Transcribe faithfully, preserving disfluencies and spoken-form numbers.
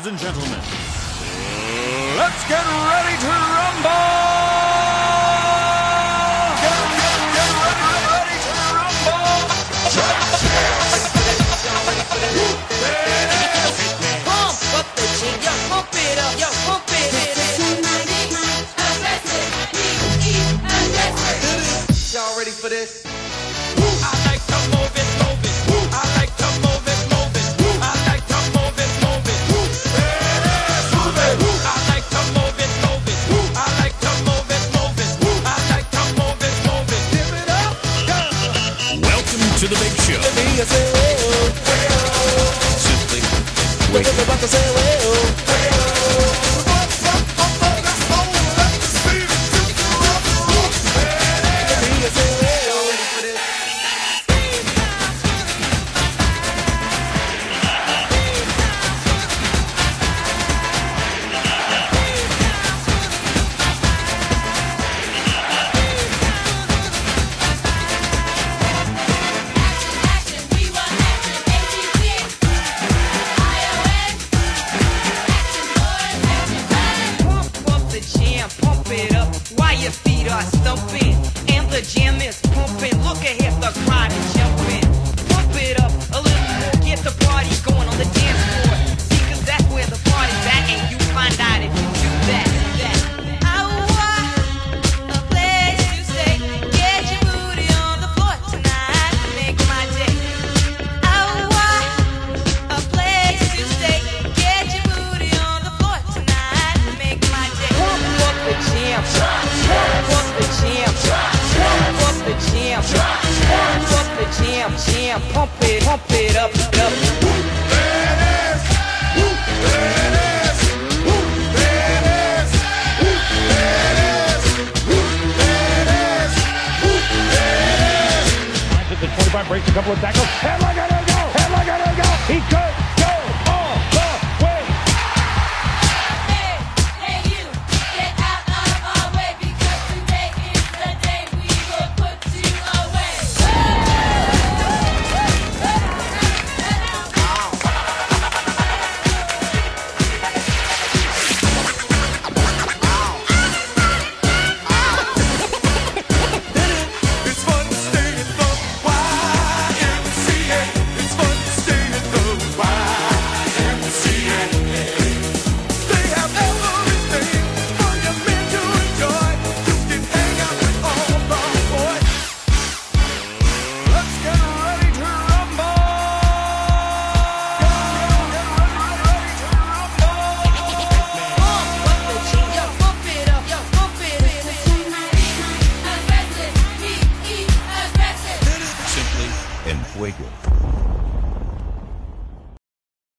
Ladies and gentlemen, let's get ready to rumble! Get, get, get ready, ready to rumble! Pump up the jam, yo, pump it up, yo, pump it up. Y'all ready for this? I like to move it, move it. I like to move it, move it. I like to move it, move it. Move it. I like to move it, move it. I like to move it, move it. I like to move it, move it. Give it up, go. Welcome to the big show. Simply wait. Pump it up while your feet are stumping and the jam is pumping. Look ahead, the crowd is jumping. Pump it up a little more, get the party going on the dance floor. See, 'cause that's where the party's at, and you find out if you do that. that. I want a place to stay. Get your booty on the floor tonight, make my day. I want a place to stay. Get your booty on the floor tonight, make my day. Pump up the jam, pump up the jam, pump up the jam, pump up the jam, jam, pump it, pump it up, up. The twenty-five breaks a couple of tackles. Headlock, I gotta go. Headlock, I gotta go. He could go all the way. Hey, hey you, get out of our way because today is the day we will put you away. It's fun to stay at the Y M C A. It's fun to stay at the Y M C A. They have everything for your men to enjoy. You can hang out with all the boys. Let's get ready to rumble! Get, get ready, ready to rumble! Pump up the jam, yo, pump it up, yo, pump it up. Aggressive, he, he, aggressive. Simply en fuego.